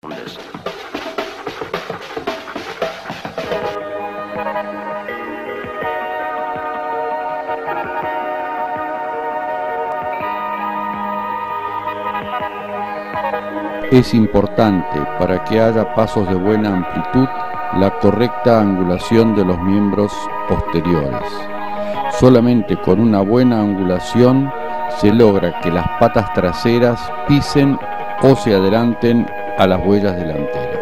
Es importante, para que haya pasos de buena amplitud, la correcta angulación de los miembros posteriores. Solamente con una buena angulación se logra que las patas traseras pisen o se adelanten a las huellas delanteras.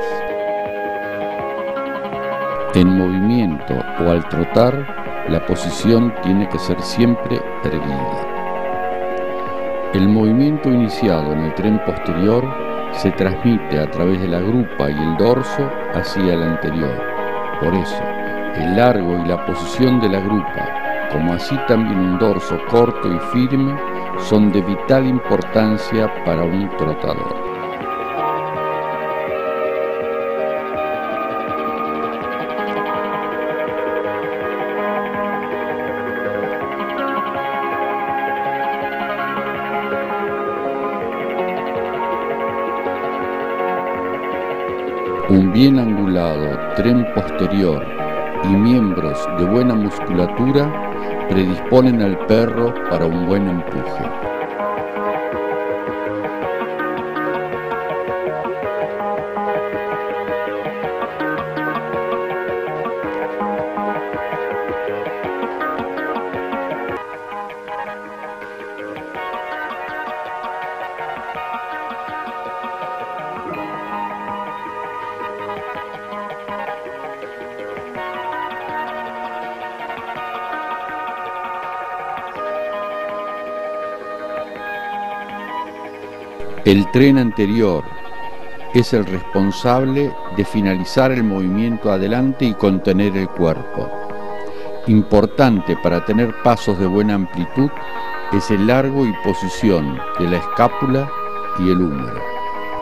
En movimiento o al trotar, la posición tiene que ser siempre erguida. El movimiento iniciado en el tren posterior se transmite a través de la grupa y el dorso hacia el anterior. Por eso, el largo y la posición de la grupa, como así también un dorso corto y firme, son de vital importancia para un trotador. Un bien angulado tren posterior y miembros de buena musculatura predisponen al perro para un buen empuje. El tren anterior es el responsable de finalizar el movimiento adelante y contener el cuerpo. Importante para tener pasos de buena amplitud es el largo y posición de la escápula y el húmero.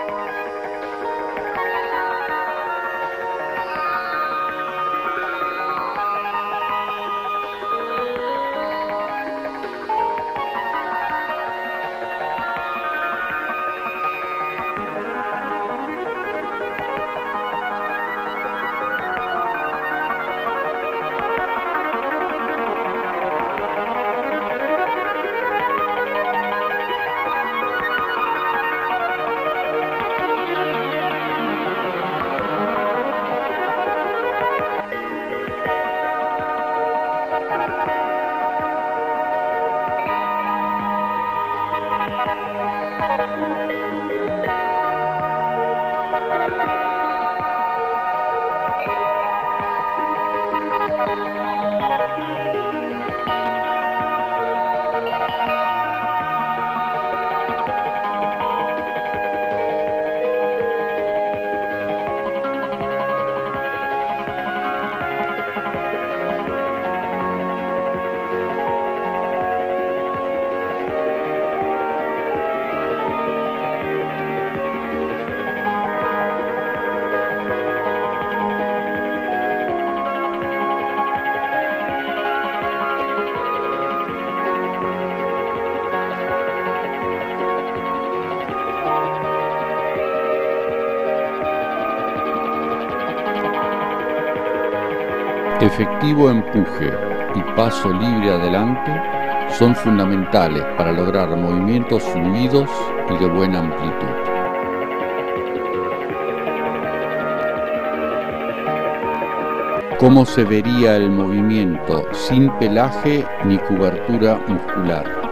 Efectivo empuje y paso libre adelante son fundamentales para lograr movimientos fluidos y de buena amplitud. ¿Cómo se vería el movimiento sin pelaje ni cobertura muscular?